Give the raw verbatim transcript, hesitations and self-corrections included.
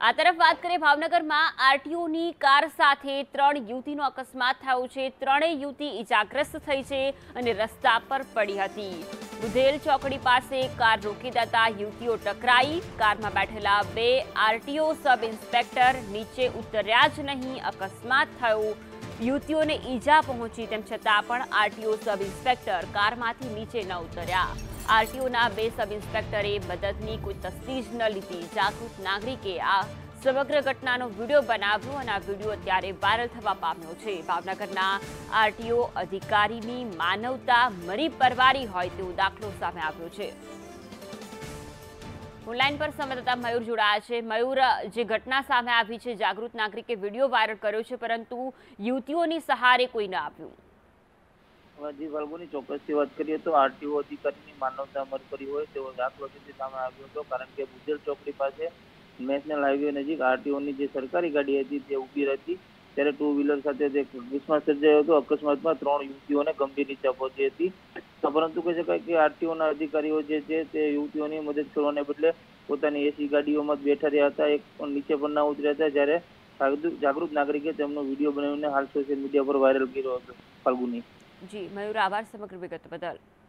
આ તરફ વાત કરીએ ભાવનગરમાં આરટીઓની કાર સાથે ત્રણ યુવતીનો અકસ્માત થયો છે। ત્રણેય યુવતી ઇજાગ્રસ્ત થઈ છે અને રસ્તા પર પડી હતી। બુધેલ ચોકડી પાસે કાર રોકી દેતા યુવતીઓ ટકરાઈ। કારમાં બેઠેલા બે આરટીઓ સબ ઇન્સ્પેક્ટર નીચે ઉતર્યા જ નહીં। અકસ્માત થયો, યુવતીઓને ઈજા પહોંચી તેમ છતાં પણ આરટીઓ સબ ઇન્સ્પેક્ટર કારમાંથી નીચે ન ઉતર્યા। આરટીઓના બે સબ ઇન્સ્પેક્ટરે મદદની કોઈ તસ્દી જ ન લીધી। જાગૃત નાગરિકે આ સમગ્ર ઘટનાનો વિડીયો બનાવ્યો અને આ વિડીયો અત્યારે વાયરલ થવા પામ્યો છે। ભાવનગરના આરટીઓ અધિકારીની માનવતા મરી પરવારી હોય તેવો દાખલો સામે આવ્યો છે। ઓનલાઈન પર સંવાદદાતા મયુર જોડાયા છે। મયુર, જે ઘટના સામે આવી છે, જાગૃત નાગરિકે વિડીયો વાયરલ કર્યો છે, પરંતુ યુવતીઓની સહારે કોઈ ન આવ્યું। જી ફાલ્ગુની, ચોક્કસથી વાત કરીએ તો આરટીઓ અધિકારીની માનવતા મર કરી હોય તેવો દાખલો સામે આવ્યો હતો। કારણ કે બુધેલ ચોકડી પાસે નેશનલ હાઈવે નજીક આરટીઓની જે સરકારી ગાડી હતી તે ઊભી હતી, ત્યારે ટુ વ્હીલર સાથે તે અકસ્માત સર્જાયો હતો। અકસ્માતમાં ત્રણ યુવતીઓને ગંભીર ઈજા પહોંચી હતી। પરંતુ કહી શકાય કે આરટીઓના અધિકારીઓ જે છે તે યુવતીઓની મદદ કરવાને બદલે પોતાની એસી ગાડીઓમાં જ બેઠા રહ્યા હતા, એક પણ નીચે પણ ના ઉતર્યા હતા। જ્યારે જાગૃત નાગરિકે તેમનો વિડીયો બનાવીને હાલ સોશિયલ મીડિયા પર વાયરલ કર્યો હતો। ફાલ્ગુની જી મયુર, આભાર સમગ્ર વિગત બદલ।